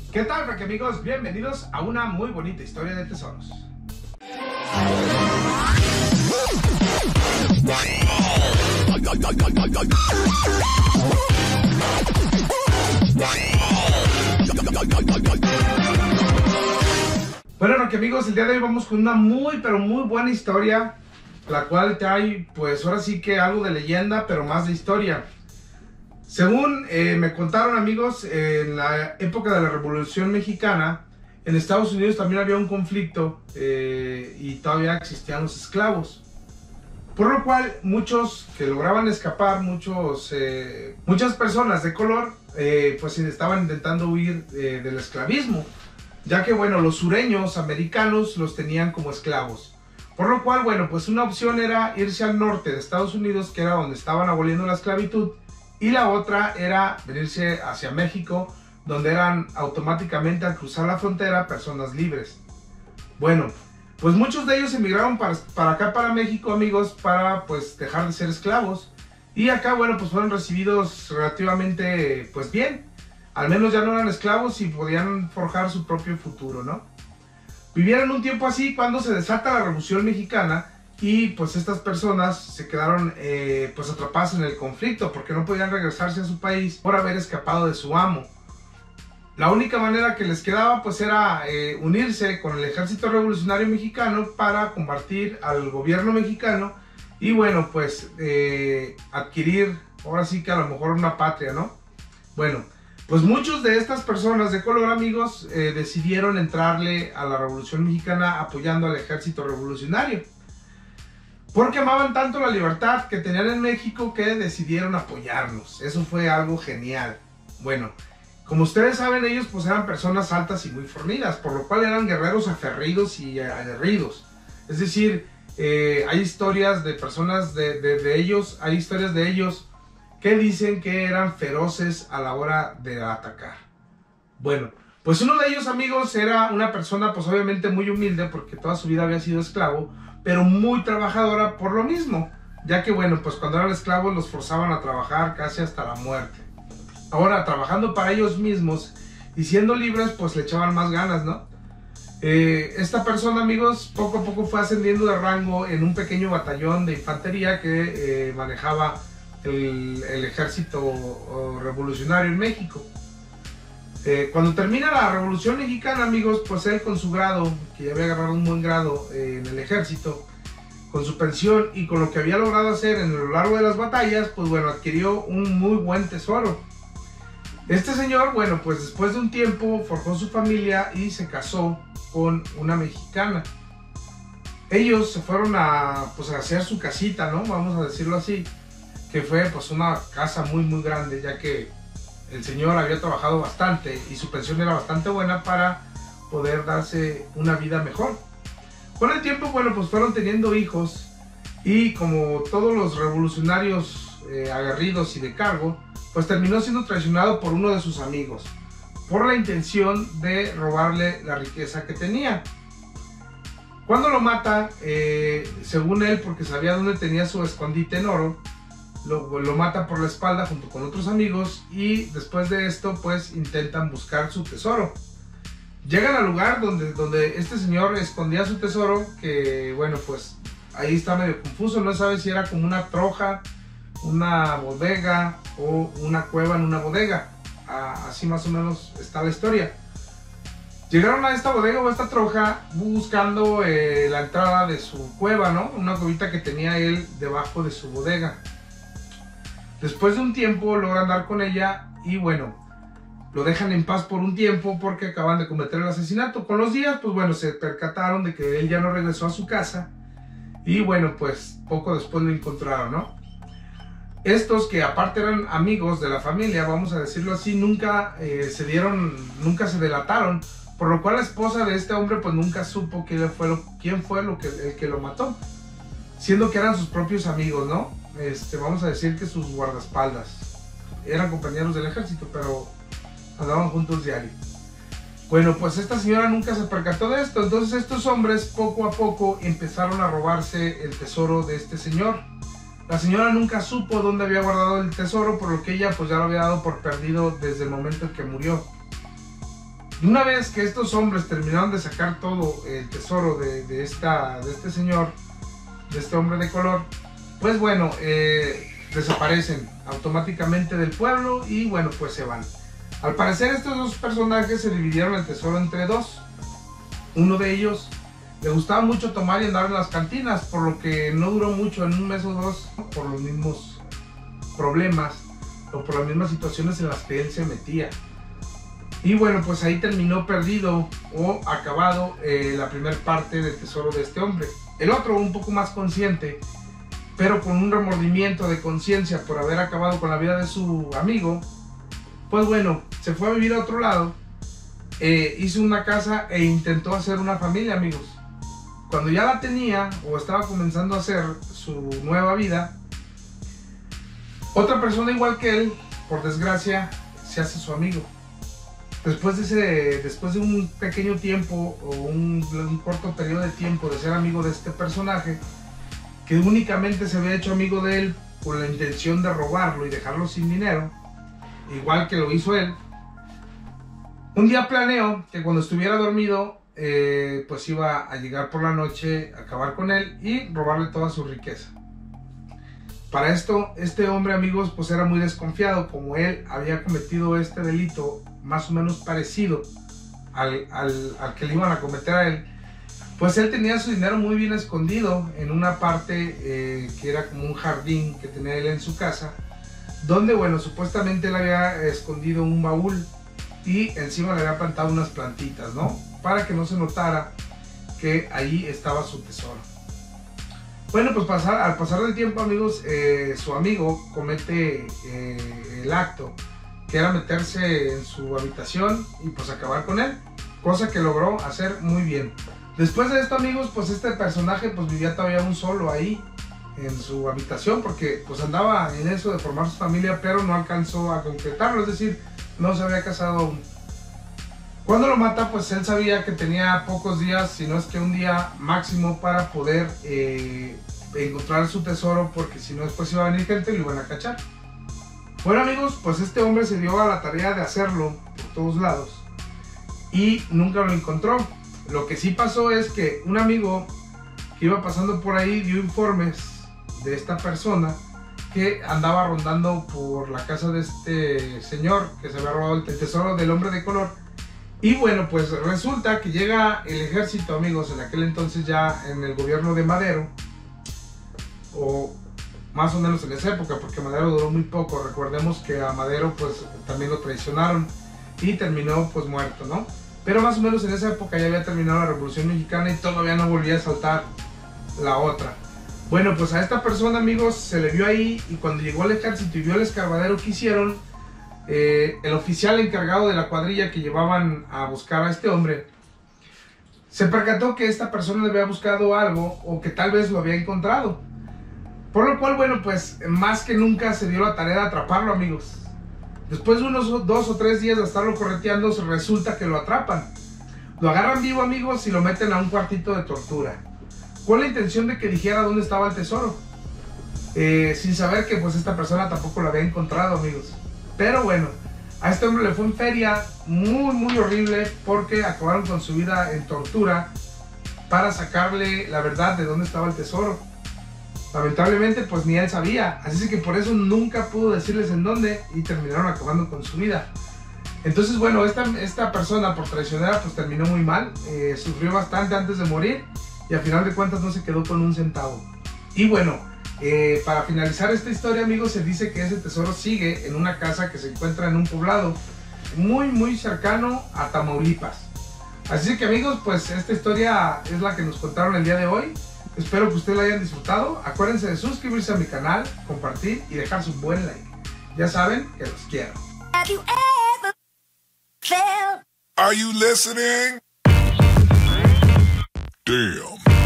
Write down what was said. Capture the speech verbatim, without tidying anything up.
¿Qué tal, Roque amigos? Bienvenidos a una muy bonita historia de tesoros. Bueno, Roque amigos, el día de hoy vamos con una muy pero muy buena historia, la cual trae pues ahora sí que algo de leyenda, pero más de historia. Según eh, me contaron amigos, eh, en la época de la Revolución Mexicana, en Estados Unidos también había un conflicto eh, y todavía existían los esclavos. Por lo cual muchos que lograban escapar, muchos, eh, muchas personas de color, eh, pues estaban intentando huir eh, del esclavismo, ya que bueno, los sureños americanos los tenían como esclavos. Por lo cual, bueno, pues una opción era irse al norte de Estados Unidos, que era donde estaban aboliendo la esclavitud, y la otra era venirse hacia México, donde eran automáticamente al cruzar la frontera personas libres. Bueno, pues muchos de ellos emigraron para, para acá, para México, amigos, para pues dejar de ser esclavos. Y acá, bueno, pues fueron recibidos relativamente, pues bien. Al menos ya no eran esclavos y podían forjar su propio futuro, ¿no? Vivieron un tiempo así cuando se desata la Revolución Mexicana. Y pues estas personas se quedaron eh, pues atrapadas en el conflicto porque no podían regresarse a su país por haber escapado de su amo. La única manera que les quedaba pues era eh, unirse con el Ejército Revolucionario Mexicano para combatir al gobierno mexicano y bueno pues eh, adquirir ahora sí que a lo mejor una patria, ¿no? Bueno, pues muchos de estas personas de color, amigos, eh, decidieron entrarle a la Revolución Mexicana apoyando al Ejército Revolucionario. Porque amaban tanto la libertad que tenían en México que decidieron apoyarnos. Eso fue algo genial. Bueno, como ustedes saben, ellos pues eran personas altas y muy fornidas, por lo cual eran guerreros aferridos y aguerridos. Es decir, eh, hay historias de personas de, de, de ellos, hay historias de ellos que dicen que eran feroces a la hora de atacar. Bueno, pues uno de ellos, amigos, era una persona pues obviamente muy humilde porque toda su vida había sido esclavo, pero muy trabajadora por lo mismo, ya que bueno, pues cuando eran esclavos los forzaban a trabajar casi hasta la muerte. Ahora, trabajando para ellos mismos y siendo libres, pues le echaban más ganas, ¿no? Eh, esta persona, amigos, poco a poco fue ascendiendo de rango en un pequeño batallón de infantería que eh, manejaba el, el ejército revolucionario en México. Eh, cuando termina la Revolución Mexicana, amigos, pues él con su grado, que ya había agarrado un buen grado eh, en el ejército, con su pensión y con lo que había logrado hacer en lo largo de las batallas, pues bueno, adquirió un muy buen tesoro. Este señor, bueno, pues después de un tiempo forjó su familia y se casó con una mexicana. Ellos se fueron a, pues, a hacer su casita, ¿no? Vamos a decirlo así, que fue pues una casa muy muy grande, ya que el señor había trabajado bastante y su pensión era bastante buena para poder darse una vida mejor. Con el tiempo, bueno, pues fueron teniendo hijos y como todos los revolucionarios eh, aguerridos y de cargo, pues terminó siendo traicionado por uno de sus amigos por la intención de robarle la riqueza que tenía. Cuando lo mata, eh, según él, porque sabía dónde tenía su escondite en oro, Lo, lo mata por la espalda junto con otros amigos y después de esto pues intentan buscar su tesoro. Llegan al lugar donde, donde este señor escondía su tesoro, que bueno pues ahí está medio confuso, no sabe si era como una troja, una bodega o una cueva en una bodega. Ah, así más o menos está la historia. Llegaron a esta bodega o esta troja buscando eh, la entrada de su cueva, ¿no? Una cuevita que tenía él debajo de su bodega. Después de un tiempo logran dar con ella y bueno, lo dejan en paz por un tiempo porque acaban de cometer el asesinato. Con los días, pues bueno, se percataron de que él ya no regresó a su casa y bueno, pues poco después lo encontraron, ¿no? Estos que aparte eran amigos de la familia, vamos a decirlo así, nunca eh, se dieron, nunca se delataron, por lo cual la esposa de este hombre pues nunca supo quién fue lo, quién fue lo que, el que lo mató, siendo que eran sus propios amigos, ¿no? Este, vamos a decir que sus guardaespaldas. Eran compañeros del ejército, pero andaban juntos diario. Bueno, pues esta señora nunca se percató de esto. Entonces estos hombres poco a poco empezaron a robarse el tesoro de este señor. La señora nunca supo dónde había guardado el tesoro, por lo que ella pues ya lo había dado por perdido desde el momento en que murió. Una vez que estos hombres terminaron de sacar todo el tesoro de, de, esta, de este señor, de este hombre de color, pues bueno, eh, desaparecen automáticamente del pueblo y bueno, pues se van. Al parecer estos dos personajes se dividieron el tesoro entre dos. Uno de ellos le gustaba mucho tomar y andar en las cantinas, por lo que no duró mucho, en un mes o dos, por los mismos problemas o por las mismas situaciones en las que él se metía. Y bueno, pues ahí terminó perdido o acabado eh, la primera parte del tesoro de este hombre. El otro, un poco más consciente, pero con un remordimiento de conciencia por haber acabado con la vida de su amigo, pues bueno, se fue a vivir a otro lado, eh, hizo una casa e intentó hacer una familia, amigos. Cuando ya la tenía o estaba comenzando a hacer su nueva vida, otra persona igual que él, por desgracia, se hace su amigo. Después de, ese, después de un pequeño tiempo o un, un corto periodo de tiempo de ser amigo de este personaje, que únicamente se había hecho amigo de él con la intención de robarlo y dejarlo sin dinero, igual que lo hizo él, un día planeó que cuando estuviera dormido, eh, pues iba a llegar por la noche, a acabar con él y robarle toda su riqueza. Para esto, este hombre, amigos, pues era muy desconfiado, como él había cometido este delito más o menos parecido al, al, al que le iban a cometer a él, pues él tenía su dinero muy bien escondido en una parte eh, que era como un jardín que tenía él en su casa, donde, bueno, supuestamente él había escondido un baúl y encima le había plantado unas plantitas, ¿no? Para que no se notara que ahí estaba su tesoro. Bueno, pues pasar, al pasar del tiempo, amigos, eh, su amigo comete eh, el acto, que era meterse en su habitación y pues acabar con él, cosa que logró hacer muy bien. Después de esto, amigos, pues este personaje pues vivía todavía un solo ahí en su habitación, porque pues andaba en eso de formar su familia, pero no alcanzó a concretarlo, es decir, no se había casado aún. Cuando lo mata, pues él sabía que tenía pocos días, si no es que un día máximo, para poder eh, encontrar su tesoro, porque si no después iba a venir gente y lo iban a cachar. Bueno, amigos, pues este hombre se dio a la tarea de hacerlo por todos lados y nunca lo encontró. Lo que sí pasó es que un amigo que iba pasando por ahí dio informes de esta persona que andaba rondando por la casa de este señor que se había robado el tesoro del hombre de color. Y bueno, pues resulta que llega el ejército, amigos, en aquel entonces ya en el gobierno de Madero, o más o menos en esa época, porque Madero duró muy poco. Recordemos que a Madero pues también lo traicionaron y terminó pues muerto, ¿no? Pero más o menos en esa época ya había terminado la Revolución Mexicana y todavía no volvía a saltar la otra. Bueno, pues a esta persona, amigos, se le vio ahí, y cuando llegó el ejército y vio el escarbadero que hicieron, eh, el oficial encargado de la cuadrilla que llevaban a buscar a este hombre, se percató que esta persona le había buscado algo o que tal vez lo había encontrado. Por lo cual, bueno, pues más que nunca se dio la tarea de atraparlo, amigos. Después de unos dos o tres días de estarlo correteando, resulta que lo atrapan. Lo agarran vivo, amigos, y lo meten a un cuartito de tortura, con la intención de que dijera dónde estaba el tesoro. Eh, sin saber que pues esta persona tampoco lo había encontrado, amigos. Pero bueno, a este hombre le fue en feria muy, muy horrible, porque acabaron con su vida en tortura para sacarle la verdad de dónde estaba el tesoro. Lamentablemente pues ni él sabía, así que por eso nunca pudo decirles en dónde y terminaron acabando con su vida. Entonces bueno, esta, esta persona por traicionera pues terminó muy mal, eh, sufrió bastante antes de morir y al final de cuentas no se quedó con un centavo. Y bueno, eh, para finalizar esta historia, amigos, se dice que ese tesoro sigue en una casa que se encuentra en un poblado muy muy cercano a Tamaulipas. Así que, amigos, pues esta historia es la que nos contaron el día de hoy. Espero que ustedes la hayan disfrutado. Acuérdense de suscribirse a mi canal, compartir y dejar su buen like. Ya saben que los quiero. Are you listening? Damn.